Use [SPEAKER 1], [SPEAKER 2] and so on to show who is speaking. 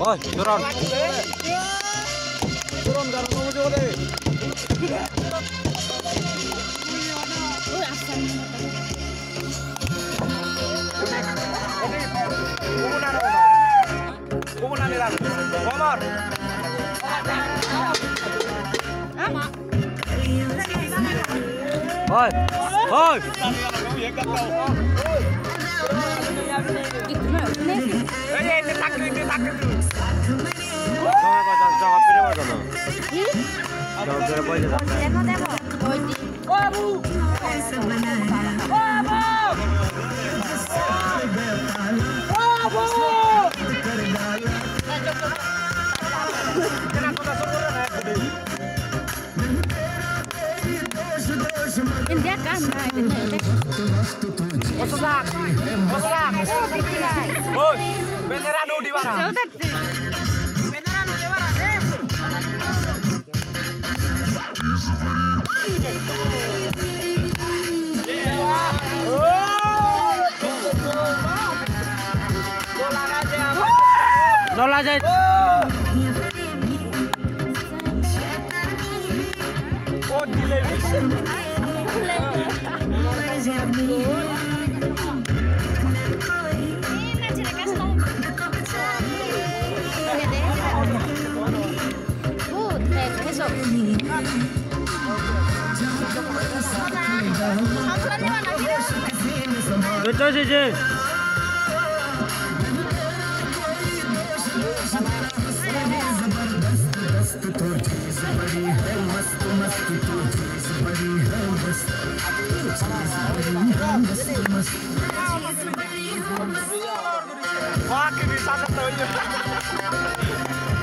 [SPEAKER 1] Oh, turun.
[SPEAKER 2] Turun karena mau jole.
[SPEAKER 1] Oi, oi.
[SPEAKER 3] India kan,
[SPEAKER 2] Masak. Oi, beneran di mana? Beneran di mana?
[SPEAKER 1] Nol aja.
[SPEAKER 2] Oh, dilebih.
[SPEAKER 1] Betul sih.
[SPEAKER 2] Wah, bisa ketemu.